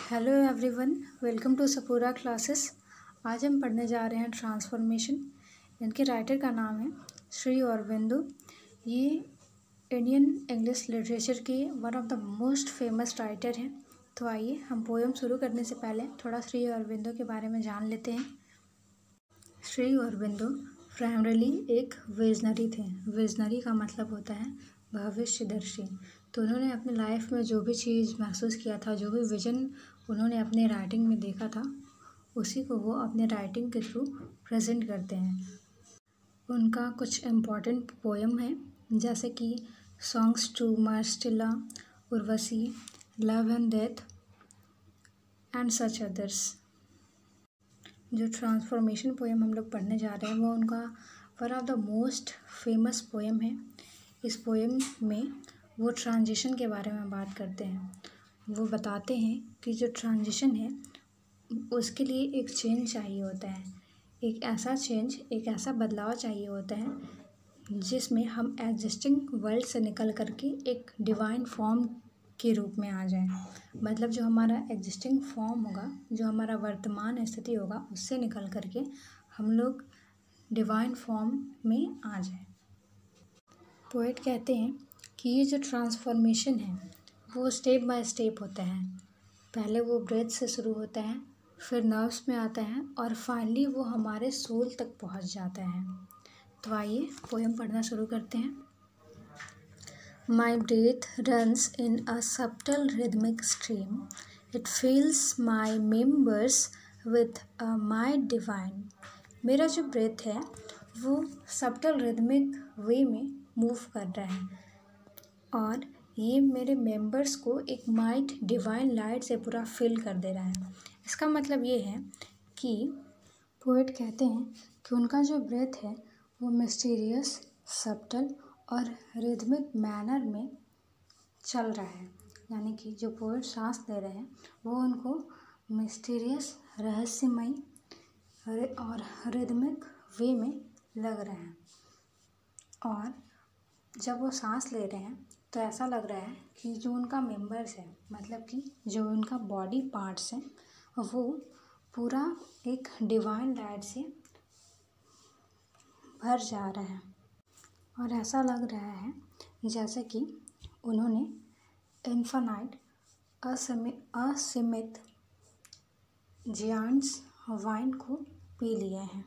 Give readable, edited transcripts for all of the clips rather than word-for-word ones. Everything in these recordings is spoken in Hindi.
Hello everyone, welcome to Sapura classes. आज हम पढ़ने जा रहे हैं ट्रांसफॉर्मेशन। इनके राइटर का नाम है श्री अरबिंदो। ये इंडियन इंग्लिश लिटरेचर के one of the most famous writer हैं। तो आइए हम पोएम शुरू करने से पहले थोड़ा श्री अरबिंदो के बारे में जान लेते हैं। श्री अरबिंदो प्राइमरीली एक विजनरी थे। विजनरी का मतलब होता है भविष्यदर्शी। तो उन्होंने अपनी लाइफ में जो भी चीज़ महसूस किया था, जो भी विजन उन्होंने अपने राइटिंग में देखा था, उसी को वो अपने राइटिंग के थ्रू प्रेजेंट करते हैं। उनका कुछ इम्पॉर्टेंट पोएम है, जैसे कि songs to Myrtilla, Urvashi, love and death and such others. जो ट्रांसफॉर्मेशन पोएम हम लोग पढ़ने जा रहे हैं वो उनका one of the most famous poem है। इस पोएम में वो ट्रांजिशन के बारे में बात करते हैं। वो बताते हैं कि जो ट्रांजिशन है उसके लिए एक चेंज चाहिए होता है, एक ऐसा चेंज, एक ऐसा बदलाव चाहिए होता है जिसमें हम एग्जिस्टिंग वर्ल्ड से निकल करके एक डिवाइन फॉर्म के रूप में आ जाए। मतलब जो हमारा एग्जिस्टिंग फॉर्म होगा, जो हमारा वर्तमान स्थिति होगा, उससे निकल करके हम लोग डिवाइन फॉर्म में आ जाए। पोएट कहते हैं कि ये जो ट्रांसफॉर्मेशन है वो स्टेप बाय स्टेप होता है। पहले वो ब्रेथ से शुरू होता है, फिर नर्व्स में आता है और फाइनली वो हमारे सोल तक पहुंच जाता है। तो आइए पोएम पढ़ना शुरू करते हैं। My breath runs in a subtle rhythmic stream. It fills my members with a might divine. मेरा जो ब्रेथ है वो सबटल रिदमिक वे में मूव कर रहा है और ये मेरे मेंबर्स को एक माइट डिवाइन लाइट से पूरा फिल कर दे रहा है। इसका मतलब ये है कि पोएट कहते हैं कि उनका जो ब्रेथ है वो मिस्टीरियस, सबटल और रिदमिक मैनर में चल रहा है। यानी कि जो पोएट सांस ले रहे हैं वो उनको मिस्टीरियस, रहस्यमय और रिदमिक वे में लग रहा है। और जब वो सांस ले रहे हैं तो ऐसा लग रहा है कि जो उनका मेंबर्स है, मतलब कि जो उनका बॉडी पार्ट्स हैं, वो पूरा एक डिवाइन लाइट से भर जा रहा है। और ऐसा लग रहा है जैसे कि उन्होंने इन्फिनाइट असीमित जियांट्स वाइन को पी लिए हैं।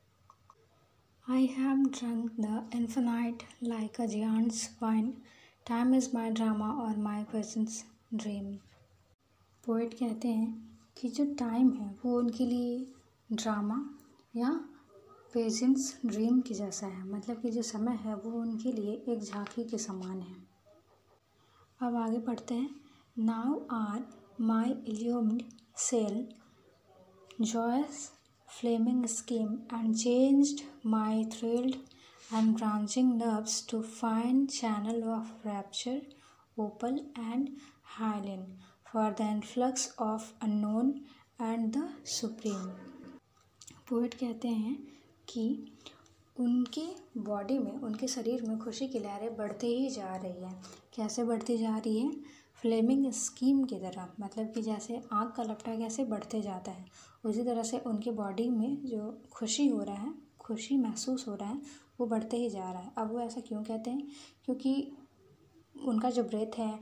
I have drunk the infinite like a giant's wine. Time is my drama or my presence dream. Poet कहते हैं कि जो टाइम है वो उनके लिए ड्रामा या पेजेंट्स ड्रीम की जैसा है। मतलब कि जो समय है वो उनके लिए एक झांकी के समान है। अब आगे पढ़ते हैं। Now are my illumined sail joyous flaming scheme and changed my thrilled and branching nerves to fine channel of rapture, opal and hyaline for the influx of unknown and the supreme. Poet कहते हैं कि उनके बॉडी में, उनके शरीर में खुशी की लहरें बढ़ते ही जा रही है। कैसे बढ़ती जा रही है? फ्लेमिंग स्कीम की तरह। मतलब कि जैसे आग का लपटा कैसे बढ़ते जाता है, उसी तरह से उनके बॉडी में जो खुशी हो रहा है, खुशी महसूस हो रहा है, वो बढ़ते ही जा रहा है। अब वो ऐसा क्यों कहते हैं? क्योंकि उनका जो ब्रेथ है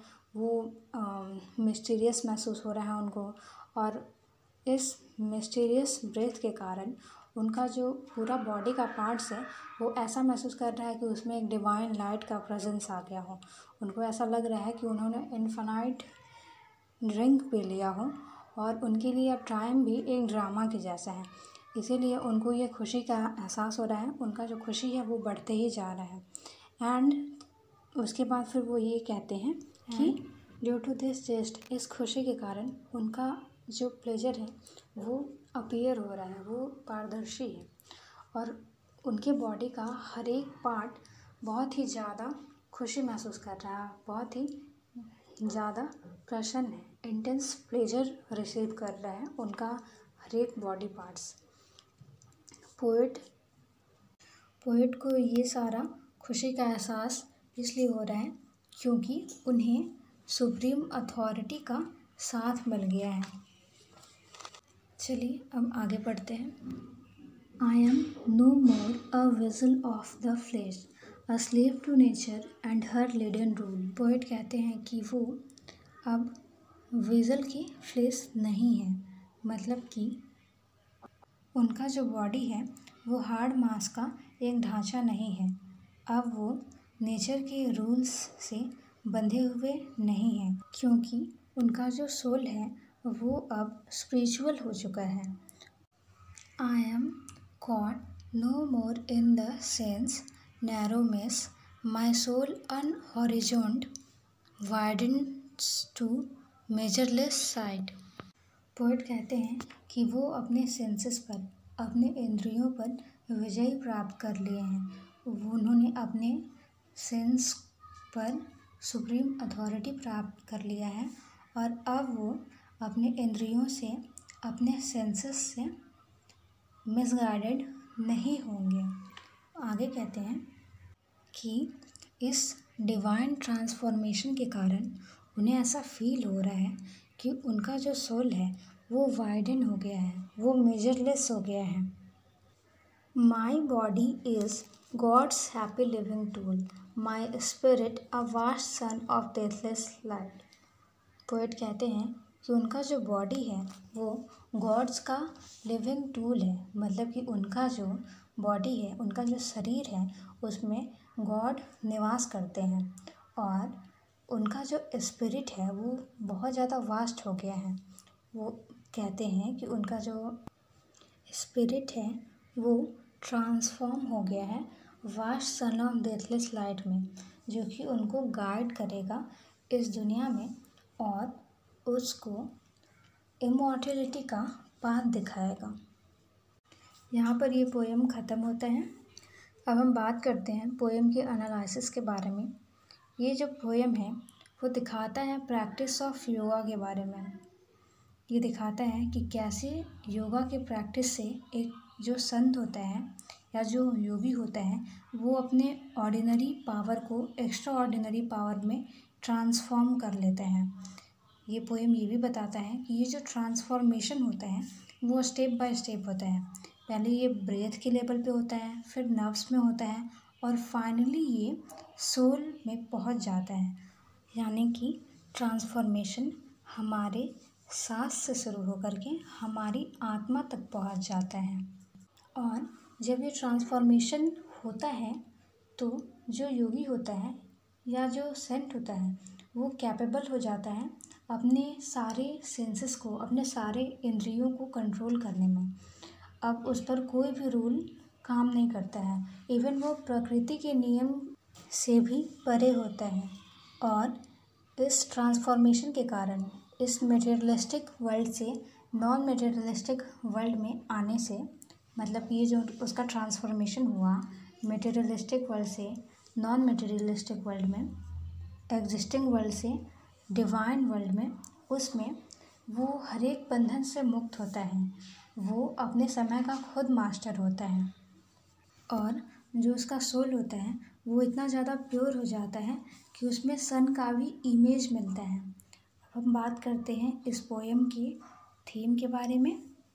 वो मिस्टीरियस महसूस हो रहा है उनको, और इस मिस्टीरियस ब्रेथ के कारण उनका जो पूरा बॉडी का पार्ट्स है वो ऐसा महसूस कर रहा है कि उसमें एक डिवाइन लाइट का प्रेजेंस आ गया हो। उनको ऐसा लग रहा है कि उन्होंने इन्फिनाइट ड्रिंक पी लिया हो और उनके लिए अब टाइम भी एक ड्रामा के जैसा है। इसीलिए उनको ये खुशी का एहसास हो रहा है। उनका जो खुशी है वो बढ़ते ही जा रहा है। एंड उसके बाद फिर वो ये कहते हैं कि ड्यू टू दिस जेस्ट, इस खुशी के कारण उनका जो प्लेजर है वो अपीयर हो रहा है, वो पारदर्शी है और उनके बॉडी का हर एक पार्ट बहुत ही ज़्यादा खुशी महसूस कर रहा है, बहुत ही ज़्यादा प्रसन्न है, इंटेंस प्लेजर रिसीव कर रहा है उनका हर एक बॉडी पार्ट्स। पोएट को ये सारा खुशी का एहसास इसलिए हो रहा है क्योंकि उन्हें सुप्रीम अथॉरिटी का साथ मिल गया है। चलिए अब आगे पढ़ते हैं। I am no more a vessel of the flesh, a slave to nature and her leaden rule. Poet कहते हैं कि वो अब वेसल की फ्लेश नहीं है, मतलब कि उनका जो बॉडी है वो हार्ड मास का एक ढांचा नहीं है। अब वो नेचर के रूल्स से बंधे हुए नहीं हैं, क्योंकि उनका जो सोल है वो अब स्पिरिचुअल हो चुका है। I am caught no more in the sense narrow mess, my soul unhorizoned widens to measureless sight। Poet कहते हैं कि वो अपने सेंसेस पर, अपने इंद्रियों पर विजय प्राप्त कर लिए हैं। उन्होंने अपने सेंस पर सुप्रीम अथॉरिटी प्राप्त कर लिया है और अब वो अपने इंद्रियों से, अपने सेंसेस से मिसगाइडेड नहीं होंगे। आगे कहते हैं कि इस डिवाइन ट्रांसफॉर्मेशन के कारण उन्हें ऐसा फील हो रहा है कि उनका जो सोल है वो वाइडन हो गया है, वो मेजरलेस हो गया है। My body is God's happy living tool, my spirit a vast sun of deathless light. Poet कहते हैं कि उनका जो बॉडी है वो गॉड्स का लिविंग टूल है, मतलब कि उनका जो बॉडी है, उनका जो शरीर है उसमें गॉड निवास करते हैं और उनका जो स्पिरिट है वो बहुत ज़्यादा वास्ट हो गया है। वो कहते हैं कि उनका जो स्पिरिट है वो ट्रांसफॉर्म हो गया है vast sun of deathless light में, जो कि उनको गाइड करेगा इस दुनिया में और उसको इमॉर्टलिटी का पाथ दिखाएगा। यहाँ पर ये पोएम ख़त्म होता है। अब हम बात करते हैं पोएम के एनालिसिस के बारे में। ये जो पोएम है वो दिखाता है प्रैक्टिस ऑफ योगा के बारे में। ये दिखाता है कि कैसे योगा के प्रैक्टिस से एक जो संत होता है या जो योगी होता है वो अपने ऑर्डिनरी पावर को एक्स्ट्रा ऑर्डिनरी पावर में ट्रांसफॉर्म कर लेते हैं। ये पोएम ये भी बताता है कि ये जो ट्रांसफॉर्मेशन होता है वो स्टेप बाय स्टेप होता है। पहले ये ब्रेथ के लेवल पे होता है, फिर नर्व्स में होता है और फाइनली ये सोल में पहुंच जाता है। यानी कि ट्रांसफॉर्मेशन हमारे सांस से शुरू होकर के हमारी आत्मा तक पहुंच जाता है। और जब ये ट्रांसफॉर्मेशन होता है तो जो योगी होता है या जो सेंट होता है वो कैपेबल हो जाता है अपने सारे सेंसेस को, अपने सारे इंद्रियों को कंट्रोल करने में। अब उस पर कोई भी रूल काम नहीं करता है, इवन वो प्रकृति के नियम से भी परे होता है। और इस ट्रांसफॉर्मेशन के कारण इस मटेरियलिस्टिक वर्ल्ड से नॉन मटेरियलिस्टिक वर्ल्ड में आने से, मतलब ये जो उसका ट्रांसफॉर्मेशन हुआ मटेरियलिस्टिक वर्ल्ड से नॉन मटेरियलिस्टिक वर्ल्ड में, एग्जिस्टिंग वर्ल्ड से डिवाइन वर्ल्ड में, उसमें वो हर एक बंधन से मुक्त होता है। वो अपने समय का खुद मास्टर होता है और जो उसका सोल होता है वो इतना ज़्यादा प्योर हो जाता है कि उसमें सन का भी इमेज मिलता है। अब हम बात करते हैं इस पोएम की थीम के बारे में।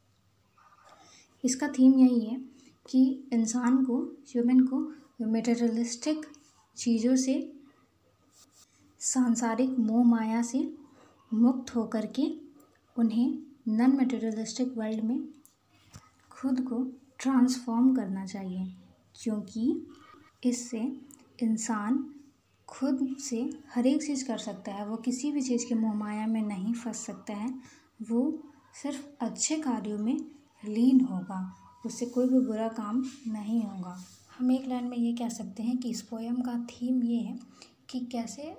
इसका थीम यही है कि इंसान को, ह्यूमन को मटेरियलिस्टिक चीज़ों से, सांसारिक मोह माया से मुक्त होकर के उन्हें नॉन मटेरियलिस्टिक वर्ल्ड में खुद को ट्रांसफॉर्म करना चाहिए, क्योंकि इससे इंसान खुद से हर एक चीज़ कर सकता है। वो किसी भी चीज़ के मोह माया में नहीं फंस सकता है। वो सिर्फ अच्छे कार्यों में लीन होगा, उससे कोई भी बुरा काम नहीं होगा। हम एक लाइन में ये कह सकते हैं कि इस पोएम का थीम ये है कि कैसे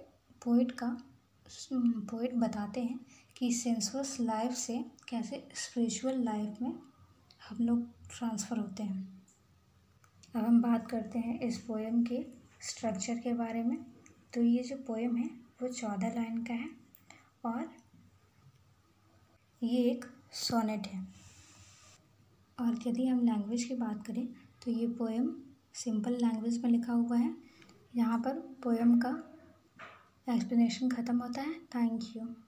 पोएट बताते हैं कि सेंसुअस लाइफ से कैसे स्पिरिचुअल लाइफ में हम लोग ट्रांसफ़र होते हैं। अब हम बात करते हैं इस पोएम के स्ट्रक्चर के बारे में। तो ये जो पोएम है वो 14 लाइन का है और ये एक सोनेट है। और यदि हम लैंग्वेज की बात करें तो ये पोएम सिंपल लैंग्वेज में लिखा हुआ है। यहाँ पर पोएम का एक्सप्लेनेशन ख़त्म होता है। Thank you.